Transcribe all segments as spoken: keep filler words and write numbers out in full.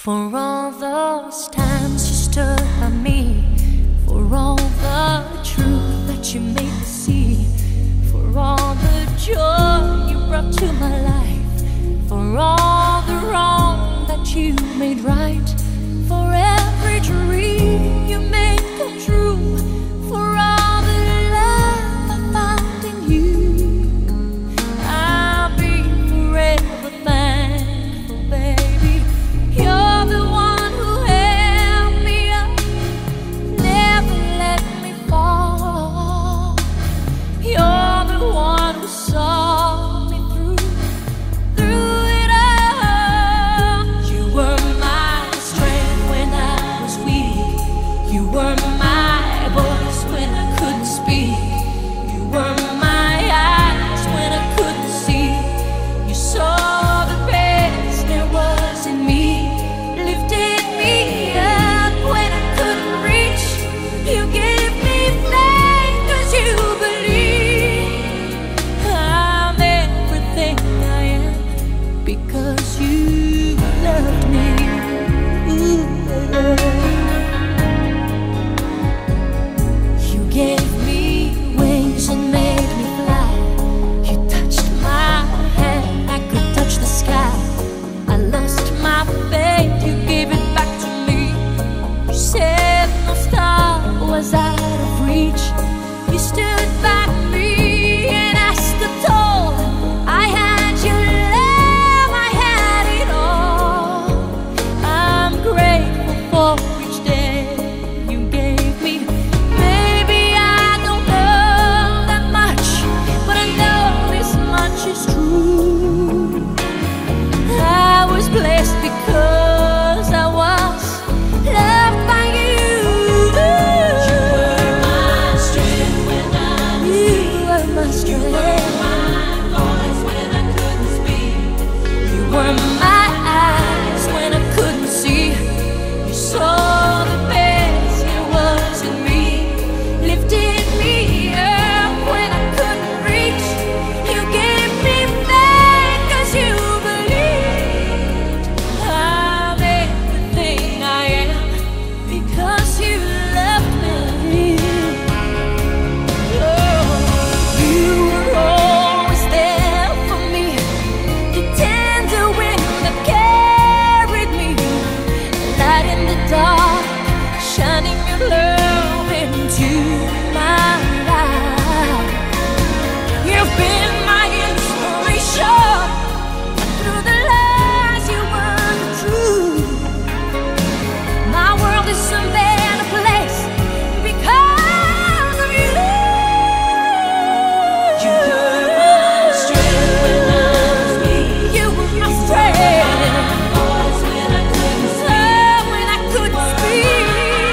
For all those times you stood by me, for all the truth that you made me see, for all the joy you brought to my life, for all the wrong that you made right, for every dream you made come true, for all the love I found in you. I'll be forever thankful, baby. You're the one who held me up, never let me fall. You're the one who saw me through, through it all. You were my strength when I was weak. You were my voice when I couldn't speak. You were my eyes when I couldn't see. You saw the best there was in me, lifted me up when I couldn't reach. You gave me faith 'cause you believe I'm everything I am because you loved me. Ooh, you gave me wings and made me fly. You touched my hand, I could touch the sky. I lost my faith, you gave it back to me. You said no star was out of reach. You stood by me and I stood tall. I had your love, I had it all. I'm grateful for each day you gave me. Maybe I don't know that much, but I know this much is true. I was blessed because I was loved by you. You were my strength when I was weak. You were my strength. You were my voice when I couldn't speak. You were my eyes when I couldn't see. You saw the best there was in me, lifted me up when I couldn't reach. You gave me faith 'cause you believed I'm everything I am because you loved me. Oh, you were always there for me, the tender wind that carried me, light in the dark, shining your love into my life. You've been my inspiration through the lies you were the truth. My world is a better place because of you. You were my strength when I was weak. You were my strength. Voice when I couldn't speak. When I couldn't speak.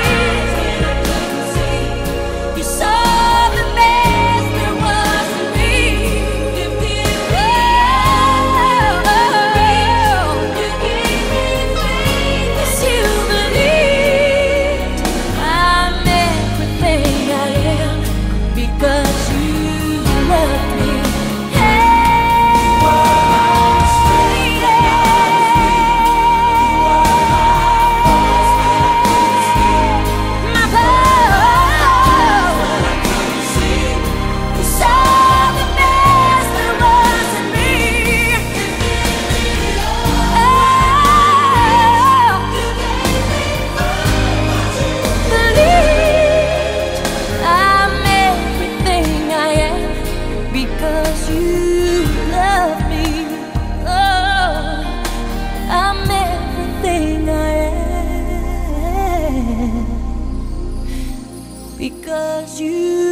You saw the best there was in me. You gave me faith. You gave me faith 'cause you believed I'm everything I am because you loved me. My voice. You saw the best there was in me. Believed I'm everything I am because you love me. Oh, I'm everything I am because you